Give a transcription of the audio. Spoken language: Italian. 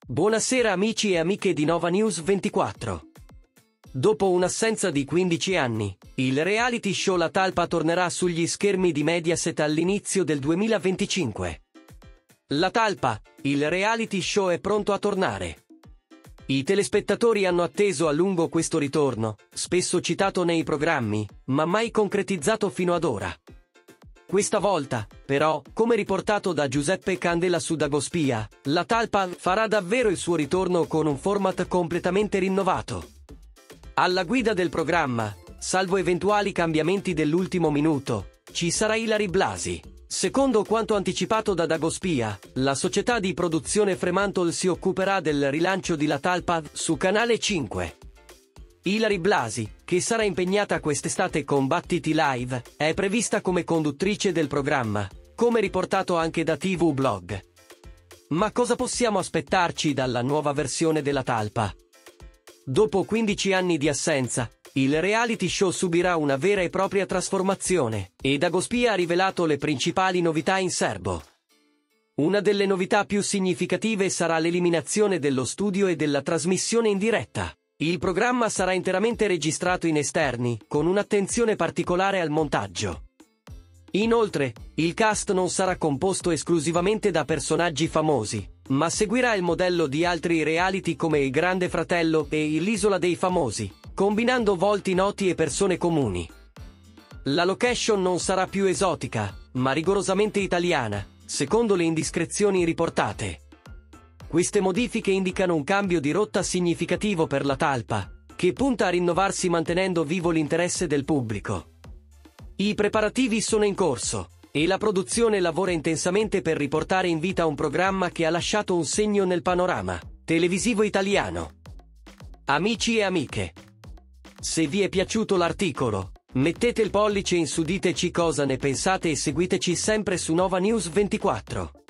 Buonasera amici e amiche di Nova News 24. Dopo un'assenza di 15 anni, il reality show La Talpa tornerà sugli schermi di Mediaset all'inizio del 2025. La Talpa, il reality show è pronto a tornare. I telespettatori hanno atteso a lungo questo ritorno, spesso citato nei programmi, ma mai concretizzato fino ad ora. Questa volta, però, come riportato da Giuseppe Candela su Dagospia, La Talpa farà davvero il suo ritorno con un format completamente rinnovato. Alla guida del programma, salvo eventuali cambiamenti dell'ultimo minuto, ci sarà Ilary Blasi. Secondo quanto anticipato da Dagospia, la società di produzione Fremantle si occuperà del rilancio di La Talpa su Canale 5. Ilary Blasi, che sarà impegnata quest'estate con Battiti Live, è prevista come conduttrice del programma, come riportato anche da TV Blog. Ma cosa possiamo aspettarci dalla nuova versione della Talpa? Dopo 15 anni di assenza, il reality show subirà una vera e propria trasformazione, e Dagospia ha rivelato le principali novità in serbo. Una delle novità più significative sarà l'eliminazione dello studio e della trasmissione in diretta. Il programma sarà interamente registrato in esterni, con un'attenzione particolare al montaggio. Inoltre, il cast non sarà composto esclusivamente da personaggi famosi, ma seguirà il modello di altri reality come Il Grande Fratello e L'Isola dei Famosi, combinando volti noti e persone comuni. La location non sarà più esotica, ma rigorosamente italiana, secondo le indiscrezioni riportate. Queste modifiche indicano un cambio di rotta significativo per La Talpa, che punta a rinnovarsi mantenendo vivo l'interesse del pubblico. I preparativi sono in corso, e la produzione lavora intensamente per riportare in vita un programma che ha lasciato un segno nel panorama televisivo italiano. Amici e amiche, se vi è piaciuto l'articolo, mettete il pollice in su, diteci cosa ne pensate e seguiteci sempre su Nova News 24.